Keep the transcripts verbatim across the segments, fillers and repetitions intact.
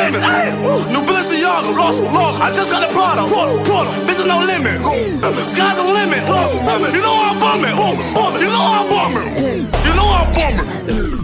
limit. New Balenciaga, Russell, Log. I just got the Prada. Bitch is no limit. Sky's the limit. You know I'm bumming. You know I'm bumming. You know I'm bumming.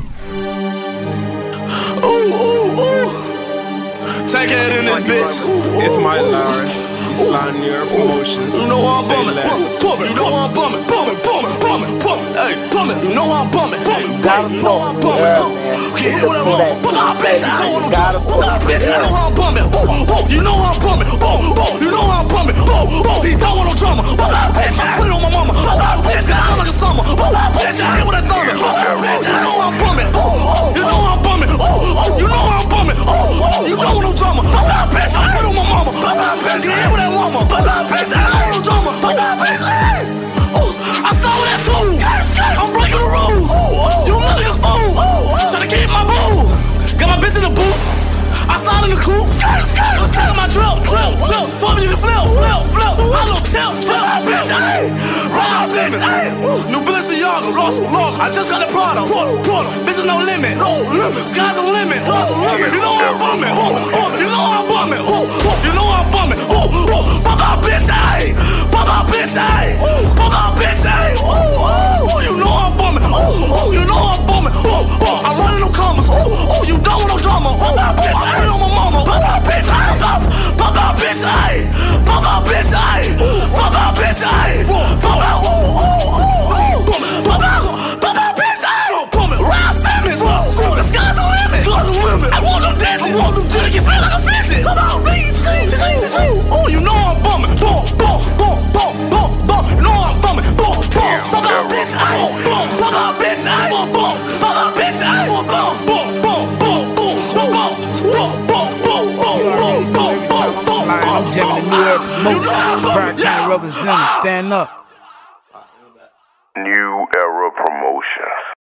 Ooh, ooh, ooh. Take it in this bitch. It's my Larry. He's sliding near promotions. You know how I'm bumming. You know how I'm bumming. Bumming, bumming, bumming, bumming. Hey, bumming. You know how I'm bumming. You know how I'm bumming. Get hit with that long. But I bet you don't want to jump. I bet you know how I'm bumming. You know how I'm bumming. You know how I'm bumming. He don't want no drama. But I bet you put it on my mama. I bet you I like a summer. I bet you hit with that thunder. You know how I'm bumming. You know how I'm bumming. You know how I'm bumming. You don't want no drama. I bet you put it on my mama. I bet you hit with that llama. I bet you I want no drama. I bet you. I saw that too. I'm breaking the rules. You niggas fool. Tryna keep my boo. Got my bitch in the booth. I saw in the coupe. Let's tell my drill, drill, drill. For me to flip, flip, flip. I look tilt, tilt, bitch. Rock limit. New Balenciaga, Russell, Log. I just got the Prada. Bitch is no limit. Sky's the limit. You know I'm bumming. You know I'm bumming. You know I'm bumming. Pop out, bitch, ayy. Pop out, bitch, ayy. Pop out, bitch, ayy. You know I'm bumming. You know I'm bumming. I'm running no commas. You don't want no drama. I put on my mama. Pop out, bitch, ayy. Pop out, bitch, ayy. Pop out, bitch, ayy. Pop out, bitch, ayy. Pop out, pop out, pop out, bitch, ayy. Ryan Simmons. The sky's the limit. I want them dancing. I want them jerky. Smell like a fidget. Come on, read. Oh, you know I'm bumming. Boom, boom, boom, boom, boom, boom. You know I'm bumming. Boom, boom. Pop out, bitch, ayy. Boom, pop out, bitch, ayy. Boom, boom. Pop out, bitch, ayy. Boom, boom, boom, boom, boom, boom, boom, boom, boom, boom, boom, boom, boom, boom, boom. I'm Jimmy the New Era Promotions. Brown County representative. Stand up. New Era Promotions.